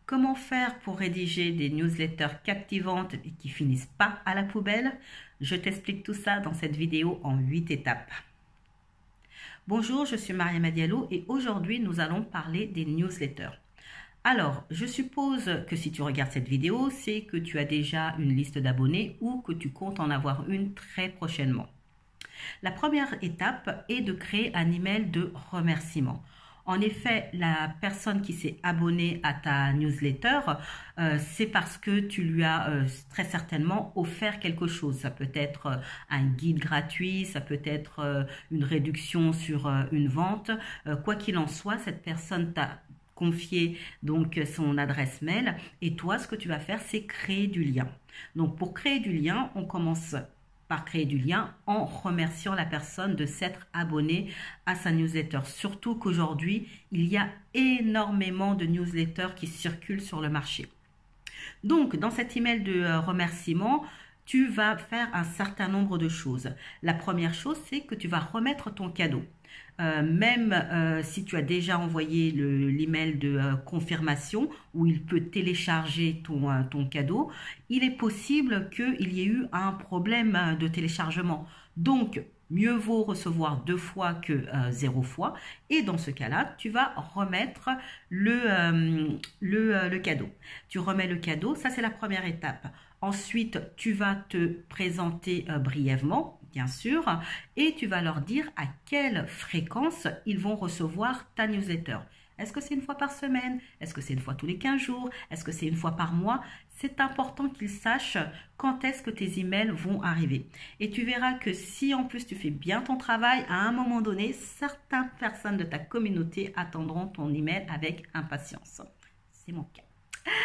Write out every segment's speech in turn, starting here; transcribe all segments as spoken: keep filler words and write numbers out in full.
Comment faire pour rédiger des newsletters captivantes et qui finissent pas à la poubelle? Je t'explique tout ça dans cette vidéo en huit étapes. Bonjour, je suis Mariama Diallo et aujourd'hui nous allons parler des newsletters. Alors, je suppose que si tu regardes cette vidéo, c'est que tu as déjà une liste d'abonnés ou que tu comptes en avoir une très prochainement. La première étape est de créer un email de remerciement. En effet, la personne qui s'est abonnée à ta newsletter, euh, c'est parce que tu lui as euh, très certainement offert quelque chose. Ça peut être euh, un guide gratuit, ça peut être euh, une réduction sur euh, une vente. Euh, quoi qu'il en soit, cette personne t'a confié donc son adresse mail et toi, ce que tu vas faire, c'est créer du lien. Donc, pour créer du lien, on commence par créer du lien en remerciant la personne de s'être abonnée à sa newsletter. Surtout qu'aujourd'hui, il y a énormément de newsletters qui circulent sur le marché. Donc, dans cet email de remerciement, tu vas faire un certain nombre de choses. La première chose, c'est que tu vas remettre ton cadeau. Euh, même euh, si tu as déjà envoyé l'email de euh, confirmation où il peut télécharger ton, euh, ton cadeau, il est possible qu'il y ait eu un problème de téléchargement. Donc, mieux vaut recevoir deux fois que euh, zéro fois. Et dans ce cas-là, tu vas remettre le, euh, le, euh, le cadeau. Tu remets le cadeau, ça c'est la première étape. Ensuite, tu vas te présenter euh, brièvement, bien sûr, et tu vas leur dire à quelle fréquence ils vont recevoir ta newsletter. Est-ce que c'est une fois par semaine? Est-ce que c'est une fois tous les quinze jours? Est-ce que c'est une fois par mois? C'est important qu'ils sachent quand est-ce que tes emails vont arriver. Et tu verras que si en plus tu fais bien ton travail, à un moment donné, certaines personnes de ta communauté attendront ton email avec impatience. C'est mon cas.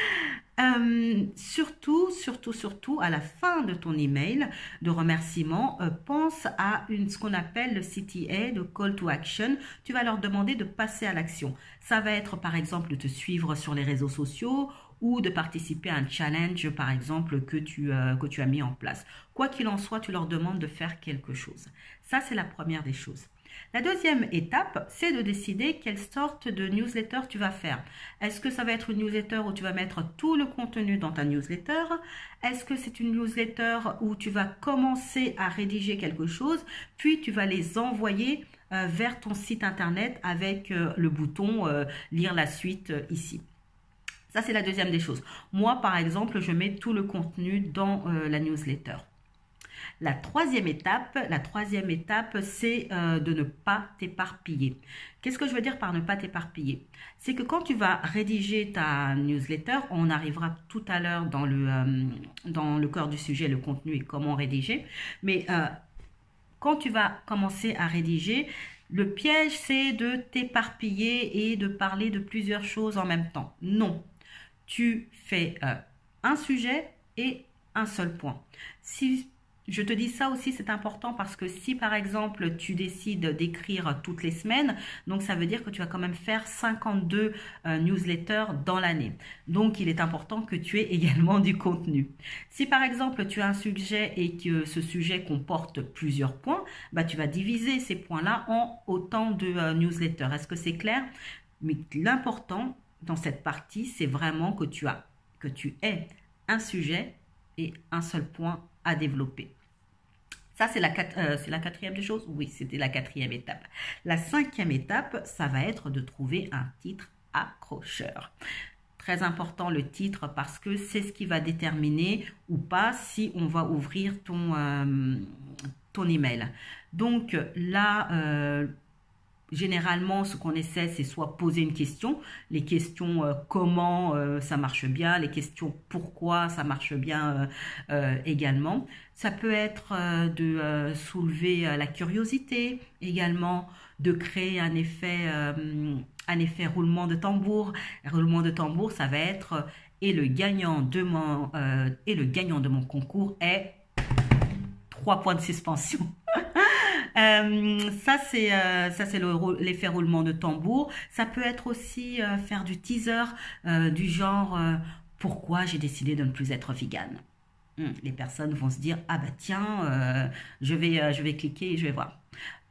Euh, surtout, surtout, surtout, à la fin de ton email de remerciement, euh, pense à une, ce qu'on appelle le C T A, le Call to Action. Tu vas leur demander de passer à l'action. Ça va être, par exemple, de te suivre sur les réseaux sociaux ou de participer à un challenge, par exemple, que tu, euh, que tu as mis en place. Quoi qu'il en soit, tu leur demandes de faire quelque chose. Ça, c'est la première des choses. La deuxième étape, c'est de décider quelle sorte de newsletter tu vas faire. Est-ce que ça va être une newsletter où tu vas mettre tout le contenu dans ta newsletter? Est-ce que c'est une newsletter où tu vas commencer à rédiger quelque chose, puis tu vas les envoyer euh, vers ton site internet avec euh, le bouton euh, « Lire la suite euh, » ici? Ça, c'est la deuxième des choses. Moi, par exemple, je mets tout le contenu dans euh, la newsletter. La troisième étape, la troisième étape, c'est euh, de ne pas t'éparpiller. Qu'est-ce que je veux dire par ne pas t'éparpiller? C'est que quand tu vas rédiger ta newsletter, on arrivera tout à l'heure dans le euh, dans le cœur du sujet, le contenu et comment rédiger. Mais euh, quand tu vas commencer à rédiger, le piège, c'est de t'éparpiller et de parler de plusieurs choses en même temps. Non, tu fais euh, un sujet et un seul point. Si Je te dis ça aussi, c'est important parce que si par exemple tu décides d'écrire toutes les semaines, donc ça veut dire que tu vas quand même faire cinquante-deux euh, newsletters dans l'année. Donc il est important que tu aies également du contenu. Si par exemple tu as un sujet et que ce sujet comporte plusieurs points, bah, tu vas diviser ces points-là en autant de euh, newsletters. Est-ce que c'est clair? Mais l'important dans cette partie, c'est vraiment que tu as, que tu aies un sujet et un seul point à développer. Ça, c'est la, euh, la quatrième des choses? Oui, c'était la quatrième étape. La cinquième étape, ça va être de trouver un titre accrocheur. Très important le titre parce que c'est ce qui va déterminer ou pas si on va ouvrir ton, euh, ton email. Donc là, euh, généralement, ce qu'on essaie, c'est soit poser une question, les questions euh, comment euh, ça marche bien, les questions pourquoi ça marche bien euh, euh, également. Ça peut être euh, de euh, soulever euh, la curiosité également, de créer un effet, euh, un effet roulement de tambour. Roulement de tambour, ça va être et le gagnant de mon, euh, et le gagnant de mon concours est trois points de suspension. Euh, ça, c'est euh, ça c'est l'effet roulement de tambour. Ça peut être aussi euh, faire du teaser euh, du genre euh, pourquoi j'ai décidé de ne plus être vegan. Hum, les personnes vont se dire ah bah tiens, euh, je vais euh, je vais cliquer et je vais voir.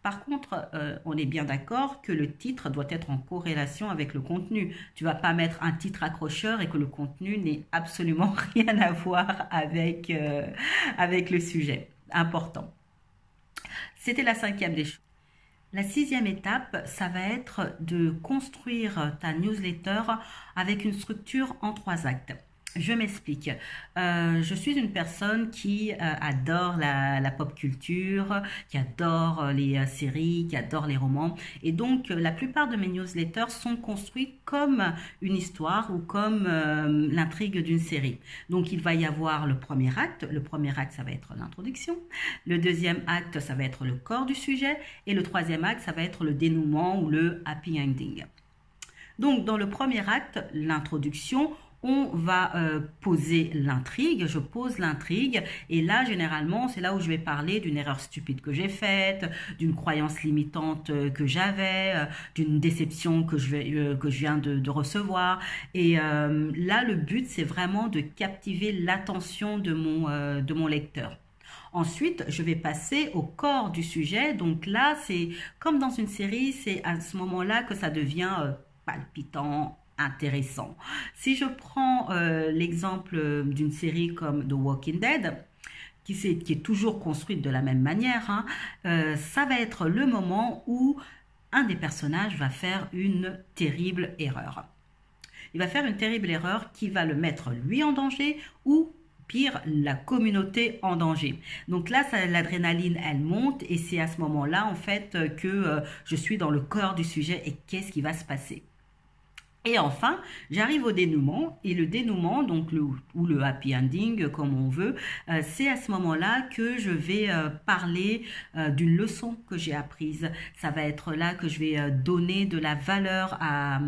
Par contre, euh, on est bien d'accord que le titre doit être en corrélation avec le contenu. Tu ne vas pas mettre un titre accrocheur et que le contenu n'ait absolument rien à voir avec, euh, avec le sujet. Important. C'était la cinquième des choses. La sixième étape, ça va être de construire ta newsletter avec une structure en trois actes. Je m'explique. Euh, je suis une personne qui euh, adore la, la pop culture, qui adore les euh, séries, qui adore les romans. Et donc, euh, la plupart de mes newsletters sont construites comme une histoire ou comme euh, l'intrigue d'une série. Donc, il va y avoir le premier acte. Le premier acte, ça va être l'introduction. Le deuxième acte, ça va être le corps du sujet. Et le troisième acte, ça va être le dénouement ou le happy ending. Donc, dans le premier acte, l'introduction, on va euh, poser l'intrigue, je pose l'intrigue et là généralement c'est là où je vais parler d'une erreur stupide que j'ai faite, d'une croyance limitante euh, que j'avais, euh, d'une déception que je, vais, euh, que je viens de, de recevoir et euh, là le but c'est vraiment de captiver l'attention de mon, euh, de mon lecteur. Ensuite, je vais passer au corps du sujet. Donc là, c'est comme dans une série, c'est à ce moment-là que ça devient euh, palpitant, intéressant. Si je prends euh, l'exemple d'une série comme The Walking Dead, qui, est, qui est toujours construite de la même manière, hein, euh, ça va être le moment où un des personnages va faire une terrible erreur. Il va faire une terrible erreur qui va le mettre lui en danger ou pire, la communauté en danger. Donc là, l'adrénaline, elle monte et c'est à ce moment-là, en fait, que euh, je suis dans le corps du sujet et qu'est-ce qui va se passer. Et enfin, j'arrive au dénouement, et le dénouement, donc le, ou le happy ending, comme on veut, euh, c'est à ce moment-là que je vais euh, parler euh, d'une leçon que j'ai apprise. Ça va être là que je vais euh, donner de la valeur à,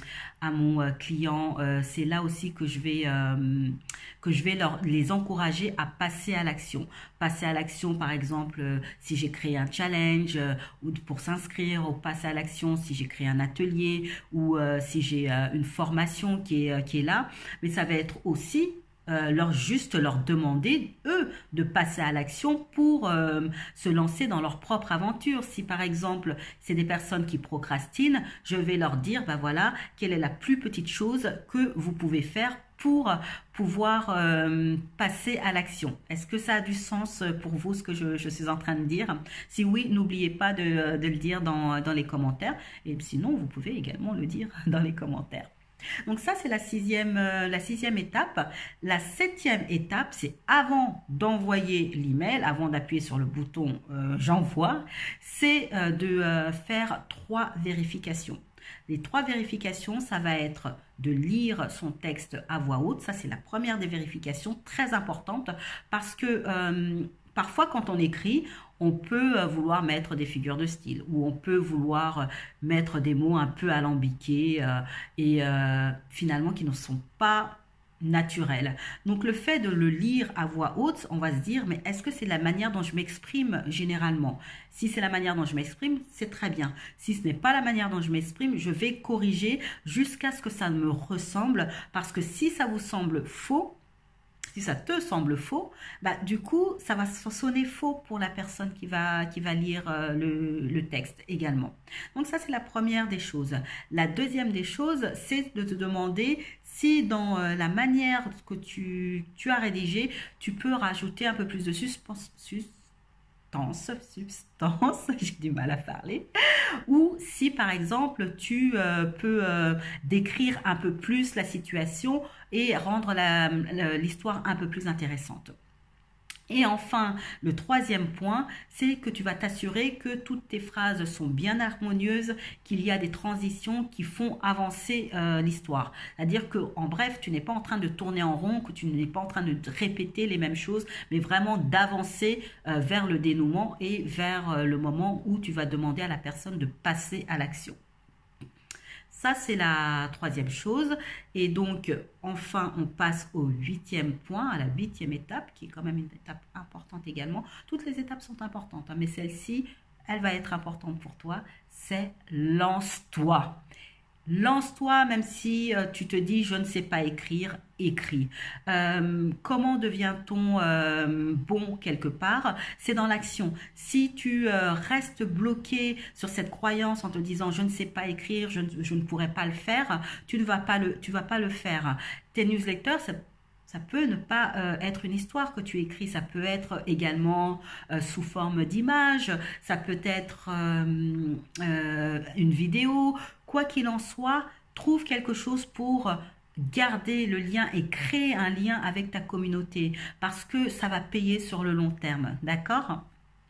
à mon euh, client. Euh, c'est là aussi que je vais, euh, que je vais leur, les encourager à passer à l'action. Passer à l'action, par exemple, euh, si j'ai créé un challenge, euh, ou pour s'inscrire, ou passer à l'action si j'ai créé un atelier, ou euh, si j'ai une formation qui est, qui est là, mais ça va être aussi euh, leur juste leur demander, eux, de passer à l'action pour euh, se lancer dans leur propre aventure. Si par exemple, c'est des personnes qui procrastinent, je vais leur dire, ben voilà, quelle est la plus petite chose que vous pouvez faire pour pouvoir euh, passer à l'action. Est-ce que ça a du sens pour vous, ce que je, je suis en train de dire? Si oui, n'oubliez pas de, de le dire dans, dans les commentaires. Et sinon, vous pouvez également le dire dans les commentaires. Donc ça, c'est la sixième, euh, la sixième étape. La septième étape, c'est avant d'envoyer l'email, avant d'appuyer sur le bouton euh, « J'envoie », c'est euh, de euh, faire trois vérifications. Les trois vérifications, ça va être de lire son texte à voix haute. Ça, c'est la première des vérifications, très importante, parce que euh, parfois, quand on écrit, on peut vouloir mettre des figures de style ou on peut vouloir mettre des mots un peu alambiqués euh, et euh, finalement qui ne sont pas naturel. Donc le fait de le lire à voix haute, on va se dire, mais est-ce que c'est la manière dont je m'exprime généralement? Si c'est la manière dont je m'exprime, c'est très bien. Si ce n'est pas la manière dont je m'exprime, je vais corriger jusqu'à ce que ça me ressemble, parce que si ça vous semble faux, si ça te semble faux, bah, du coup, ça va sonner faux pour la personne qui va, qui va lire euh, le, le texte également. Donc ça, c'est la première des choses. La deuxième des choses, c'est de te demander si dans euh, la manière que tu, tu as rédigé, tu peux rajouter un peu plus de suspense, substance, substance, j'ai du mal à parler, ou si par exemple tu euh, peux euh, décrire un peu plus la situation et rendre l'histoire un peu plus intéressante. Et enfin, le troisième point, c'est que tu vas t'assurer que toutes tes phrases sont bien harmonieuses, qu'il y a des transitions qui font avancer euh, l'histoire. C'est-à-dire qu'en bref, tu n'es pas en train de tourner en rond, que tu n'es pas en train de répéter les mêmes choses, mais vraiment d'avancer euh, vers le dénouement et vers euh, le moment où tu vas demander à la personne de passer à l'action. Ça, c'est la troisième chose. Et donc, enfin, on passe au huitième point, à la huitième étape, qui est quand même une étape importante également. Toutes les étapes sont importantes, hein, mais celle-ci, elle va être importante pour toi. C'est lance-toi. Lance-toi, même si euh, tu te dis je ne sais pas écrire, écris. Euh, comment devient-on euh, bon quelque part? C'est dans l'action. Si tu euh, restes bloqué sur cette croyance en te disant je ne sais pas écrire, je ne, je ne pourrai pas le faire, tu ne vas pas le, tu vas pas le faire. Tes newsletters, ça, ça peut ne pas euh, être une histoire que tu écris, ça peut être également euh, sous forme d'image, ça peut être euh, euh, une vidéo. Quoi qu'il en soit, trouve quelque chose pour garder le lien et créer un lien avec ta communauté parce que ça va payer sur le long terme, d'accord?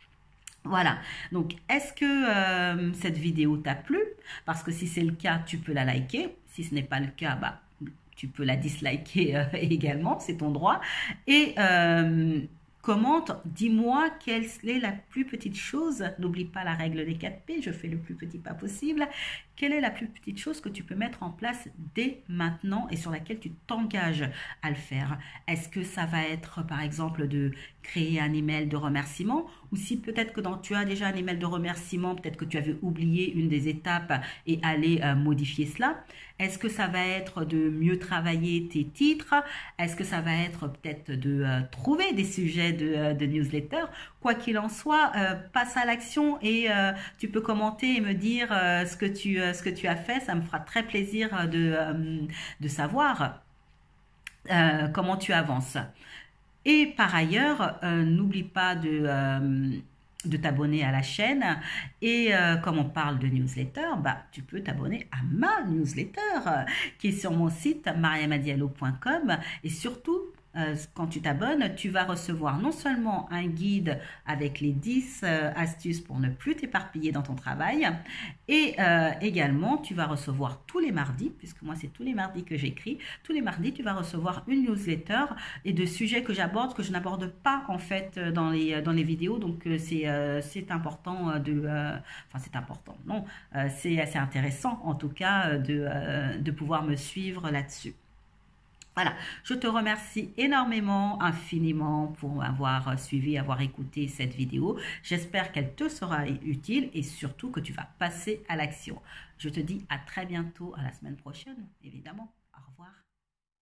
Voilà, donc est-ce que euh, cette vidéo t'a plu? Parce que si c'est le cas, tu peux la liker. Si ce n'est pas le cas, bah, tu peux la disliker euh, également, c'est ton droit. Et euh, commente, dis-moi quelle est la plus petite chose. N'oublie pas la règle des quatre P, je fais le plus petit pas possible. Quelle est la plus petite chose que tu peux mettre en place dès maintenant et sur laquelle tu t'engages à le faire? Est-ce que ça va être, par exemple, de créer un email de remerciement? Ou si peut-être que dans, tu as déjà un email de remerciement, peut-être que tu avais oublié une des étapes et aller euh, modifier cela. Est-ce que ça va être de mieux travailler tes titres? Est-ce que ça va être peut-être de euh, trouver des sujets de, euh, de newsletter? Quoi qu'il en soit, euh, passe à l'action et euh, tu peux commenter et me dire euh, ce que tu, euh, ce que tu as fait. Ça me fera très plaisir de, euh, de savoir euh, comment tu avances. Et par ailleurs, euh, n'oublie pas de, euh, de t'abonner à la chaîne. Et euh, comme on parle de newsletter, bah, tu peux t'abonner à ma newsletter euh, qui est sur mon site mariamadiallo point com. Et surtout, euh, quand tu t'abonnes, tu vas recevoir non seulement un guide avec les dix euh, astuces pour ne plus t'éparpiller dans ton travail, et euh, également tu vas recevoir tous les mardis, puisque moi c'est tous les mardis que j'écris, tous les mardis tu vas recevoir une newsletter et de sujets que j'aborde, que je n'aborde pas en fait dans les, dans les vidéos, donc euh, c'est euh, c'est important de... Euh, enfin c'est important, non, euh, c'est assez intéressant en tout cas de, euh, de pouvoir me suivre là-dessus. Voilà, je te remercie énormément, infiniment pour avoir suivi, avoir écouté cette vidéo. J'espère qu'elle te sera utile et surtout que tu vas passer à l'action. Je te dis à très bientôt, à la semaine prochaine, évidemment. Au revoir.